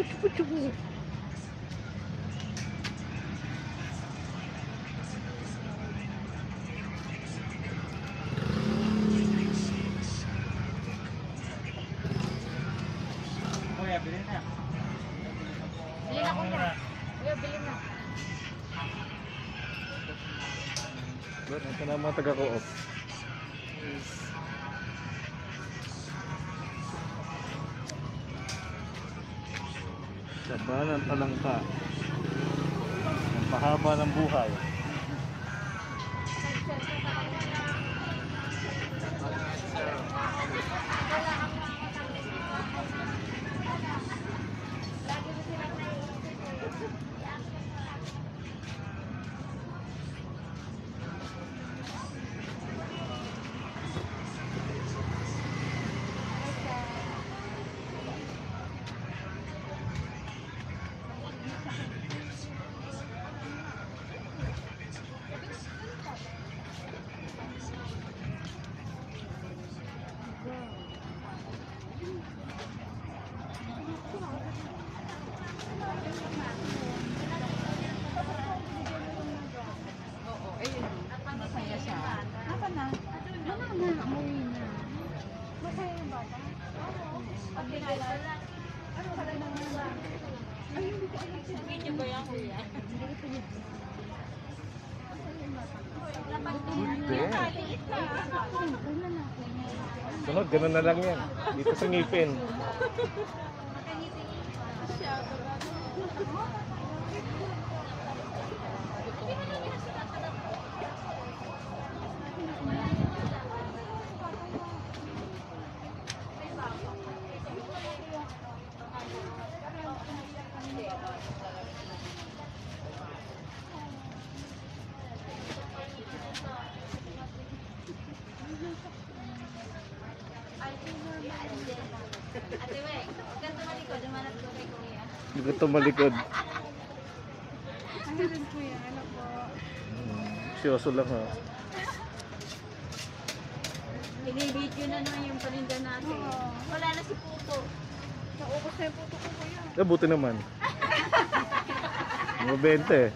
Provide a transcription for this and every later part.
Kuya, bilhin na. Bilhin na kuya. Kuya, bilhin na. Ito na mga taga-co-op. Saba ng talangka. Ang pahaba ng buhay. Masaya siya. Naka na? Wala na. Umuwi na. Masaya yung bata? Pag pinala. Ano ka lang naman? Ay, hindi ko alam. Video ba yan, kuya? Hindi ko pinag. Sunod, ganun na lang yan. Dito sa ngipin. Ate we, huwag kang tumalikod, umanap ko kay kuya. Hindi ko ito malikod. Ano rin kuya, ano po? Siyoso lang ha. Binibidyo na naman yung paninda natin. Wala na si Puto. Naubos na yung Puto ko kuya. Buti naman. Mga 20.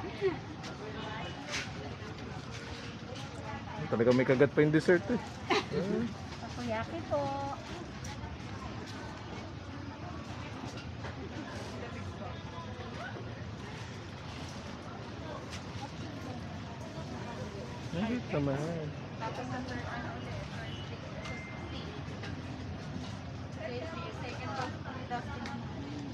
Talaga may kagat pa yung dessert eh. Takoyaki po. Hindi naman. Tapos number ano ulit? Second box kami Dustin naman.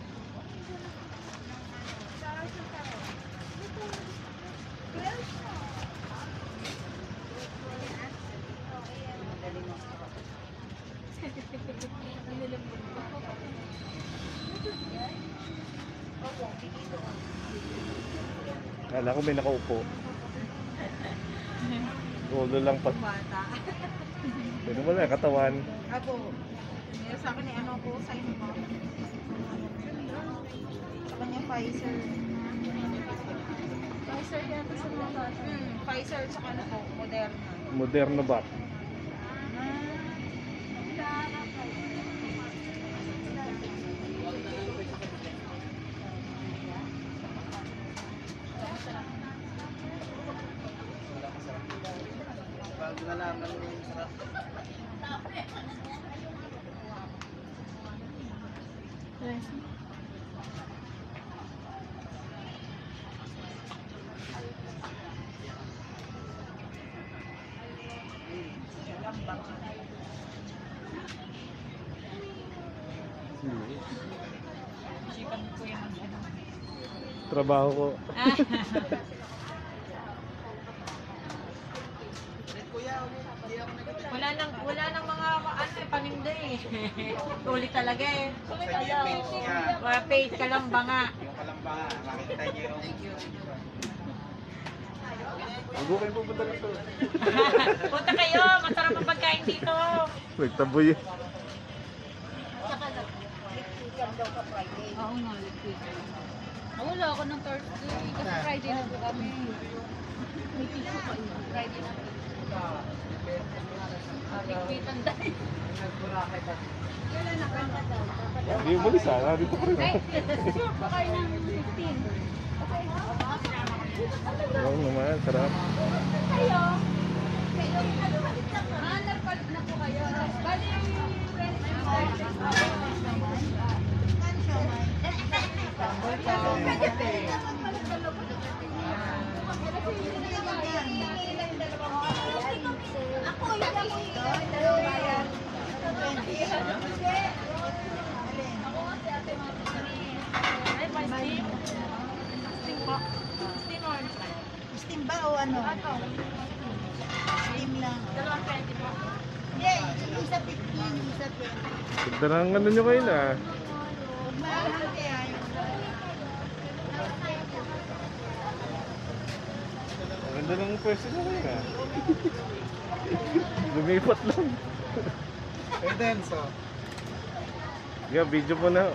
Kala ko may nakaupo. Ulo lang pa. Bata. Pero wala, katawan. Ako. Sa akin ano po sa inyo mo? Sa kanya Pfizer. Pfizer yata sa mga bata. Pfizer sa ano po, Moderna. Moderno ba? Bago nalaman mo yung sarap. Sipan ko yung ano. Trabaho ko. Wala nang mga ano paninda eh. Tuloy talaga eh. Mga face ka lang ba nga. Yung kalamba, makikita niyo yung... Thank you. Huwag kayo pupunta rito. Punta kayo, masarap ang pagkain dito. Nagtaboy. Oo nga, liquid. Wala ako ng Thursday kasi Friday na po kami. May tissue pa yun. Friday na. Ikwitan dahil. Kailan nakanta daw? Hindi mo umalis ah. Dito pa rin ah. Bakay ng 15. Okay. Oo naman, sarap. Kayo? Nagpal na po kayo. Bali yung friends ako yung dalawa yan. Ako kasi ate ay pasting. Pasting po. Pasting or Steam ba o ano? Ato. Steam lang. Dalawang 20 po. Yay! Yung isa 15, yung isa 20. Ganda ng ano nyo kayo na. Huwag mahal kaya yung Ang ganda ng pwesto nyo kayo na. Lumipat lang. Eh, Denso. Yeah, video mo na.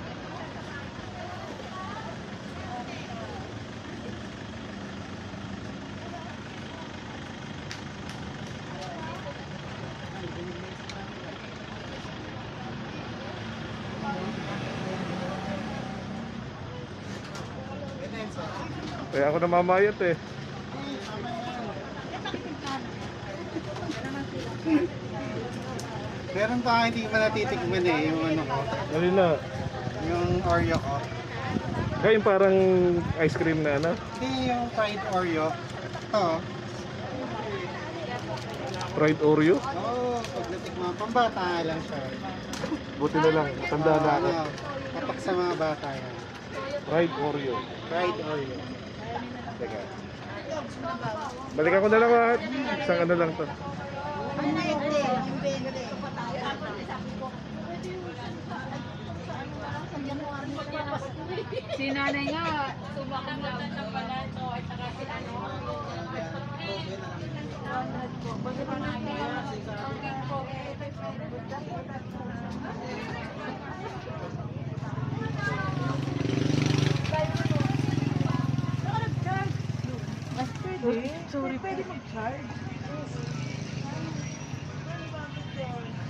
Eh, Denso. Kaya ako namamayat eh. Meron pa hindi pa natitikman eh, yung ano ko. Ano na? Yung Oreo ko. Kaya yung parang ice cream na ano? Hindi yung fried Oreo. Ito. Fried Oreo? Oo, pag natikman, pambata lang siya. Buti na lang, tanda na ako. Ano, tapak sa mga bata yan. Fried Oreo. Fried Oreo. Teka. Balikan ko na lang lahat. Isang ano lang to. ang 20, yung 20. Si nanay nga, sumakang lang ng balato at saka si ano. Bakit ang nanay nga? Okay po. Sorry, pwede mag-charge.